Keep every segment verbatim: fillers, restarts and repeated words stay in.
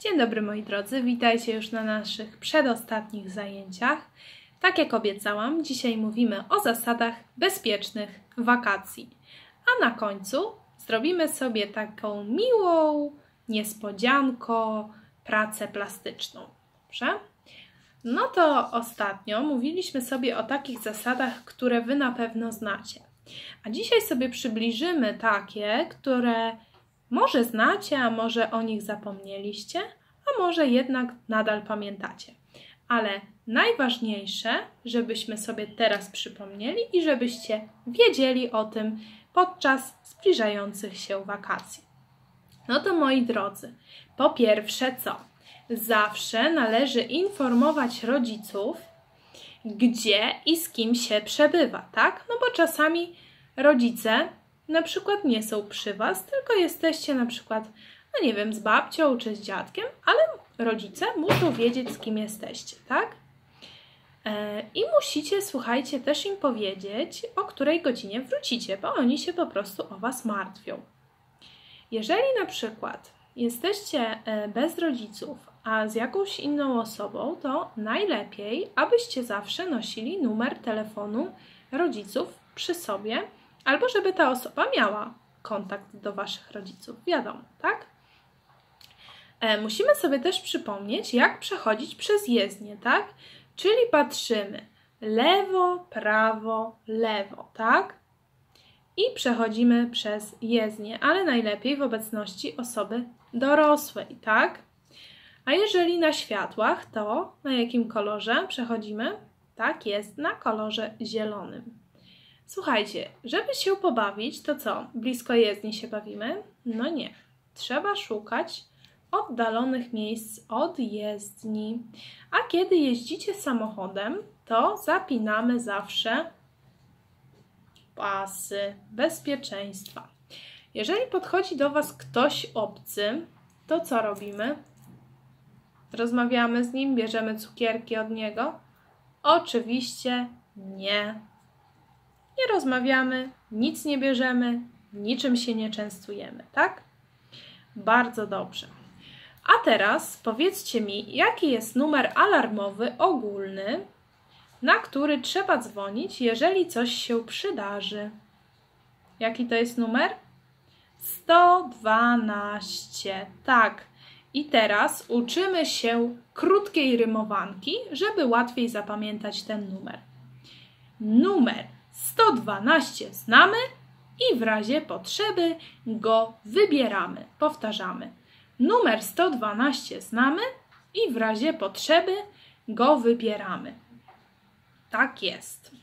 Dzień dobry moi drodzy, witajcie już na naszych przedostatnich zajęciach. Tak jak obiecałam, dzisiaj mówimy o zasadach bezpiecznych wakacji. A na końcu zrobimy sobie taką miłą niespodziankę, pracę plastyczną. Dobrze? No to ostatnio mówiliśmy sobie o takich zasadach, które Wy na pewno znacie. A dzisiaj sobie przybliżymy takie, które może znacie, a może o nich zapomnieliście, a może jednak nadal pamiętacie. Ale najważniejsze, żebyśmy sobie teraz przypomnieli i żebyście wiedzieli o tym podczas zbliżających się wakacji. No to moi drodzy, po pierwsze co? Zawsze należy informować rodziców, gdzie i z kim się przebywa, tak? No bo czasami rodzice na przykład nie są przy Was, tylko jesteście na przykład, no nie wiem, z babcią czy z dziadkiem, ale rodzice muszą wiedzieć, z kim jesteście, tak? I musicie, słuchajcie, też im powiedzieć, o której godzinie wrócicie, bo oni się po prostu o Was martwią. Jeżeli na przykład jesteście bez rodziców, a z jakąś inną osobą, to najlepiej, abyście zawsze nosili numer telefonu rodziców przy sobie, albo żeby ta osoba miała kontakt do Waszych rodziców, wiadomo, tak? E, musimy sobie też przypomnieć, jak przechodzić przez jezdnię, tak? Czyli patrzymy lewo, prawo, lewo, tak? I przechodzimy przez jezdnię, ale najlepiej w obecności osoby dorosłej, tak? A jeżeli na światłach, to na jakim kolorze przechodzimy? Tak, jest na kolorze zielonym. Słuchajcie, żeby się pobawić, to co? Blisko jezdni się bawimy? No nie. Trzeba szukać oddalonych miejsc od jezdni. A kiedy jeździcie samochodem, to zapinamy zawsze pasy bezpieczeństwa. Jeżeli podchodzi do Was ktoś obcy, to co robimy? Rozmawiamy z nim, bierzemy cukierki od niego? Oczywiście nie. Nie rozmawiamy, nic nie bierzemy, niczym się nie częstujemy, tak? Bardzo dobrze. A teraz powiedzcie mi, jaki jest numer alarmowy ogólny, na który trzeba dzwonić, jeżeli coś się przydarzy. Jaki to jest numer? sto dwanaście. Tak. I teraz uczymy się krótkiej rymowanki, żeby łatwiej zapamiętać ten numer. Numer sto dwanaście znamy i w razie potrzeby go wybieramy. Powtarzamy. Numer sto dwanaście znamy i w razie potrzeby go wybieramy. Tak jest.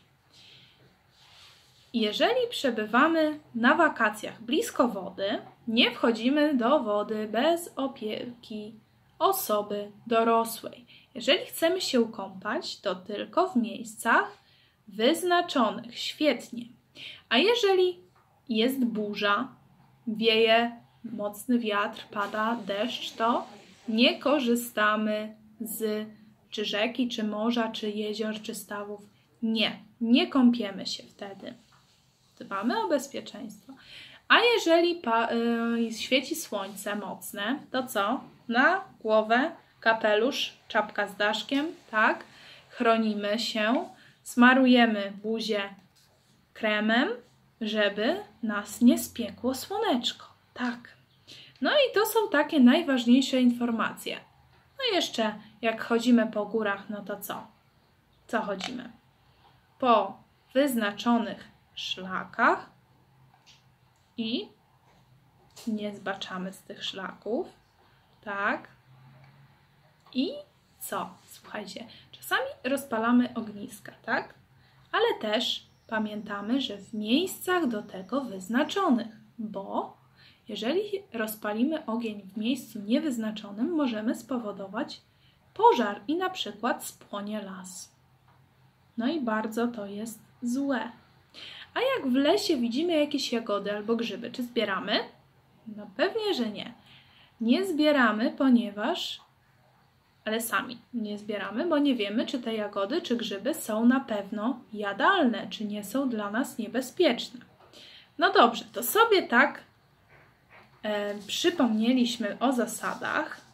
Jeżeli przebywamy na wakacjach blisko wody, nie wchodzimy do wody bez opieki osoby dorosłej. Jeżeli chcemy się kąpać, to tylko w miejscach wyznaczonych. Świetnie. A jeżeli jest burza, wieje mocny wiatr, pada deszcz, to nie korzystamy z czy rzeki, czy morza, czy jezior, czy stawów. Nie, nie kąpiemy się wtedy. Dbamy o bezpieczeństwo. A jeżeli pa, yy, świeci słońce mocne, to co? Na głowę kapelusz, czapka z daszkiem, tak? Chronimy się, smarujemy buzię kremem, żeby nas nie spiekło słoneczko. Tak. No i to są takie najważniejsze informacje. No jeszcze jak chodzimy po górach, no to co? Co chodzimy? Po wyznaczonych szlakach i nie zbaczamy z tych szlaków. Tak. I co? Słuchajcie, czasami rozpalamy ogniska, tak? Ale też pamiętamy, że w miejscach do tego wyznaczonych, bo jeżeli rozpalimy ogień w miejscu niewyznaczonym, możemy spowodować pożar i na przykład spłonie las. No i bardzo to jest złe. A jak w lesie widzimy jakieś jagody albo grzyby, czy zbieramy? No pewnie, że nie. Nie zbieramy, ponieważ, ale sami nie zbieramy, bo nie wiemy, czy te jagody, czy grzyby są na pewno jadalne, czy nie są dla nas niebezpieczne. No dobrze, to sobie tak e, przypomnieliśmy o zasadach,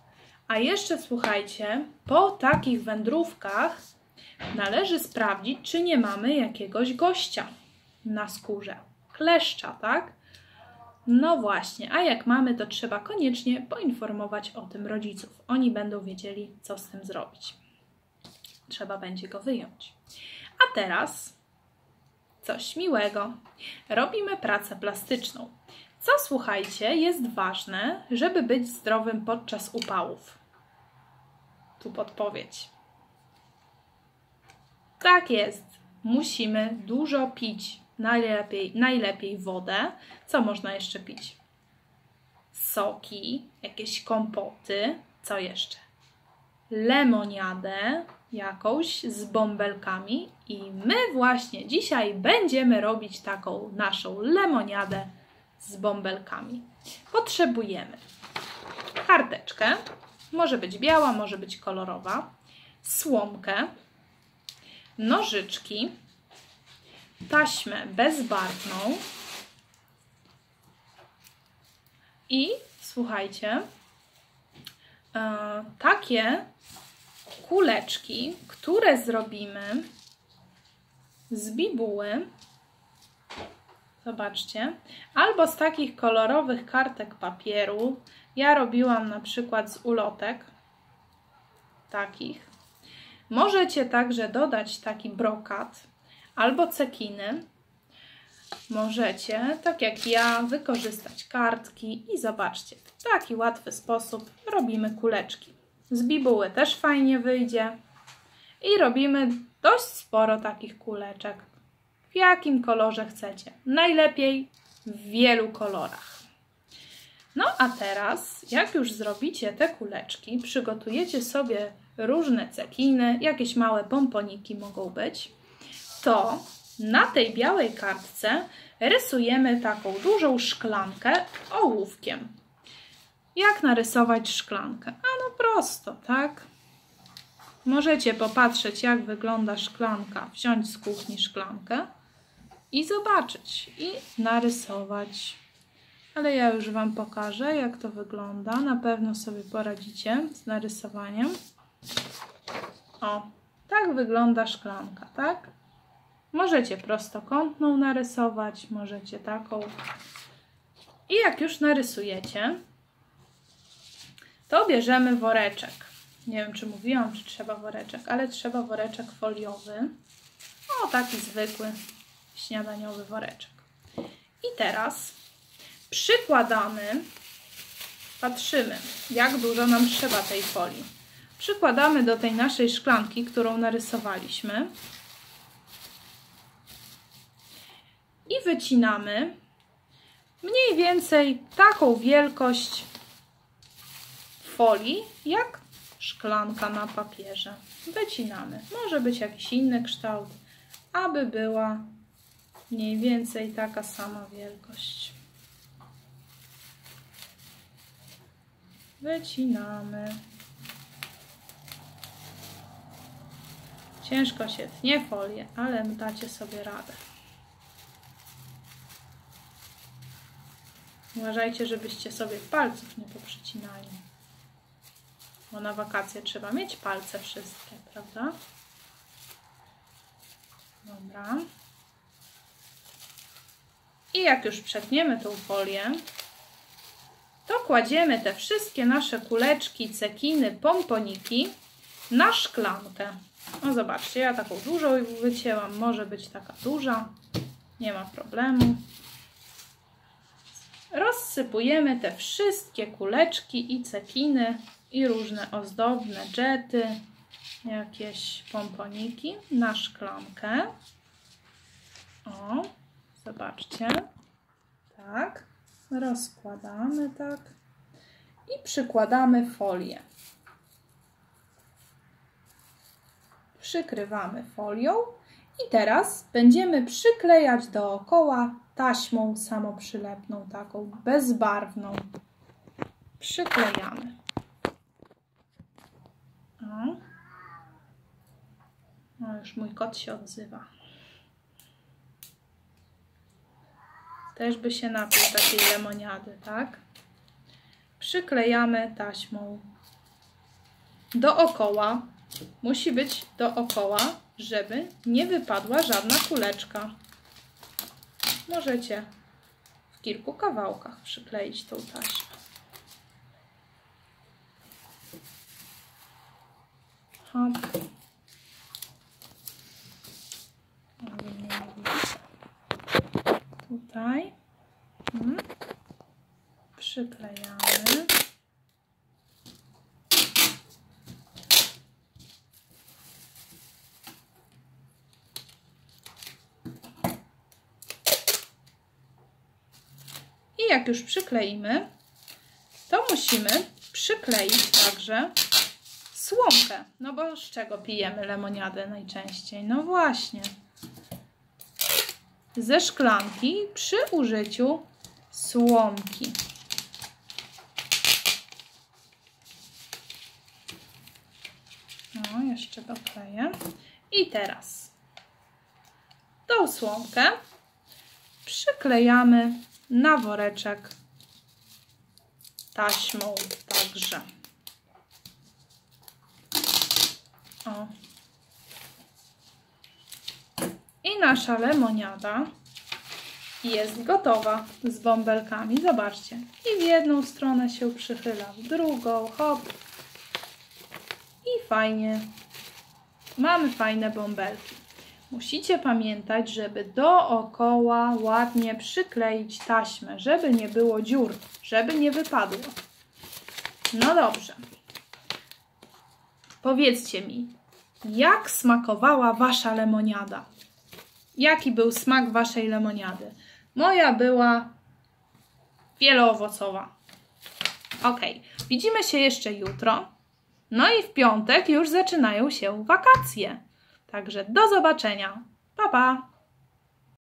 A jeszcze słuchajcie, po takich wędrówkach należy sprawdzić, czy nie mamy jakiegoś gościa na skórze. Kleszcza, tak? No właśnie, a jak mamy, to trzeba koniecznie poinformować o tym rodziców. Oni będą wiedzieli, co z tym zrobić. Trzeba będzie go wyjąć. A teraz coś miłego. Robimy pracę plastyczną. Co, słuchajcie, jest ważne, żeby być zdrowym podczas upałów? Tu podpowiedź. Tak jest. Musimy dużo pić. Najlepiej, najlepiej wodę. Co można jeszcze pić? Soki, jakieś kompoty. Co jeszcze? Lemoniadę jakąś z bąbelkami. I my właśnie dzisiaj będziemy robić taką naszą lemoniadę z bąbelkami. Potrzebujemy karteczkę. Może być biała, może być kolorowa. Słomkę. Nożyczki. Taśmę bezbarwną i słuchajcie, e, takie kuleczki, które zrobimy z bibuły, zobaczcie, albo z takich kolorowych kartek papieru. Ja robiłam na przykład z ulotek takich. Możecie także dodać taki brokat albo cekiny. Możecie, tak jak ja, wykorzystać kartki i zobaczcie, w taki łatwy sposób robimy kuleczki. Z bibuły też fajnie wyjdzie i robimy dość sporo takich kuleczek. W jakim kolorze chcecie. Najlepiej w wielu kolorach. No a teraz, jak już zrobicie te kuleczki, przygotujecie sobie różne cekiny, jakieś małe pomponiki mogą być, to na tej białej kartce rysujemy taką dużą szklankę ołówkiem. Jak narysować szklankę? A no prosto, tak? Możecie popatrzeć, jak wygląda szklanka, wziąć z kuchni szklankę i zobaczyć i narysować. Ale ja już Wam pokażę, jak to wygląda. Na pewno sobie poradzicie z narysowaniem. O, tak wygląda szklanka, tak? Możecie prostokątną narysować, możecie taką. I jak już narysujecie, to bierzemy woreczek. Nie wiem, czy mówiłam, czy trzeba woreczek, ale trzeba woreczek foliowy. O, taki zwykły śniadaniowy woreczek. I teraz przykładamy, patrzymy, jak dużo nam trzeba tej folii. Przykładamy do tej naszej szklanki, którą narysowaliśmy. I wycinamy mniej więcej taką wielkość folii, jak szklanka na papierze. Wycinamy. Może być jakiś inny kształt, aby była mniej więcej taka sama wielkość. Wycinamy. Ciężko się tnie folię, ale dacie sobie radę. Uważajcie, żebyście sobie palców nie poprzycinali. Bo na wakacje trzeba mieć palce wszystkie, prawda? Dobra. I jak już przetniemy tą folię, to kładziemy te wszystkie nasze kuleczki, cekiny, pomponiki na szklankę. No zobaczcie, ja taką dużą wycięłam, może być taka duża, nie ma problemu. Rozsypujemy te wszystkie kuleczki i cekiny i różne ozdobne dżety, jakieś pomponiki na szklankę. O, zobaczcie. Tak, rozkładamy tak i przykładamy folię. Przykrywamy folią i teraz będziemy przyklejać dookoła taśmą samoprzylepną, taką bezbarwną. Przyklejamy. O. O, już mój kot się odzywa. Też by się napił takiej lemoniady, tak? Przyklejamy taśmą dookoła. Musi być dookoła, żeby nie wypadła żadna kuleczka. Możecie w kilku kawałkach przykleić tą taśmę. Hop. Tutaj. Hmm. Przyklejamy. I jak już przykleimy, to musimy przykleić także słomkę. No bo z czego pijemy lemoniadę najczęściej? No właśnie. Ze szklanki przy użyciu słomki. No, jeszcze dokleję. I teraz tą słomkę przyklejamy na woreczek taśmą także. O. I nasza lemoniada jest gotowa z bąbelkami. Zobaczcie. I w jedną stronę się przychyla, w drugą, hop. I fajnie. Mamy fajne bąbelki. Musicie pamiętać, żeby dookoła ładnie przykleić taśmę, żeby nie było dziur, żeby nie wypadło. No dobrze. Powiedzcie mi, jak smakowała wasza lemoniada? Jaki był smak waszej lemoniady? Moja była wieloowocowa. Ok, widzimy się jeszcze jutro. No i w piątek już zaczynają się wakacje. Także do zobaczenia. Pa, pa!